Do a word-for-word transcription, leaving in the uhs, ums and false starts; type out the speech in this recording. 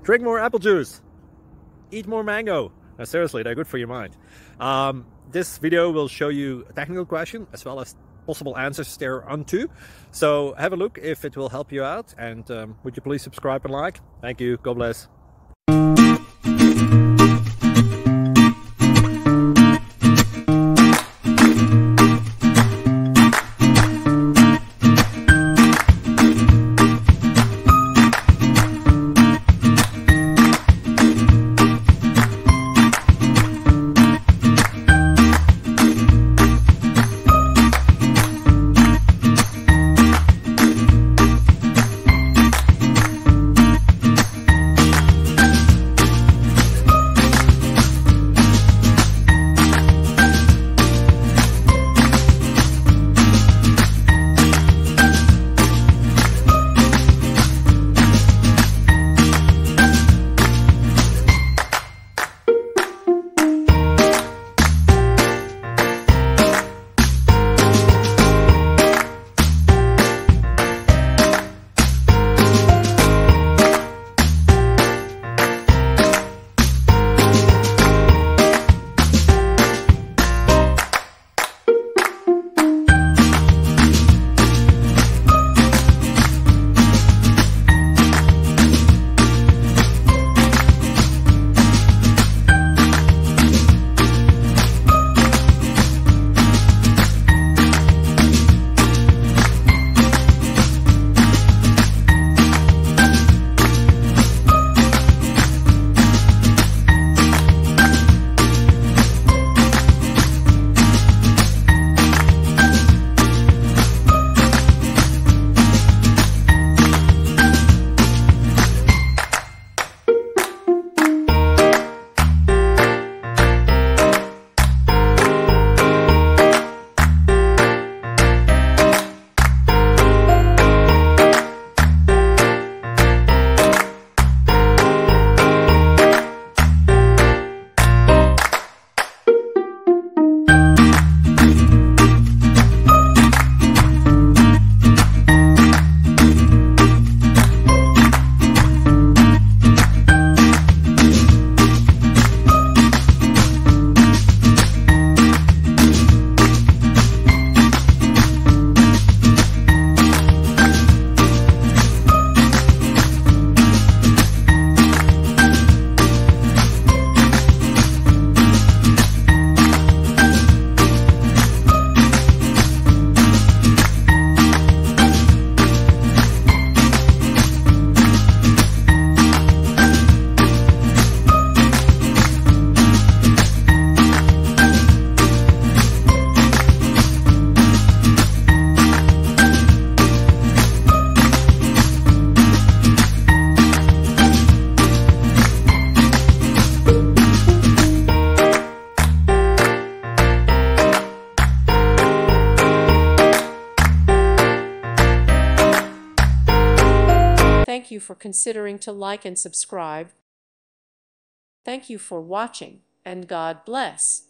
Drink more apple juice. Eat more mango. No, seriously, they're good for your mind. Um, this video will show you a technical question as well as possible answers thereunto. So have a look if it will help you out, and um, would you please subscribe and like? Thank you. God bless. Thank you for considering to like and subscribe. Thank you for watching, and God bless.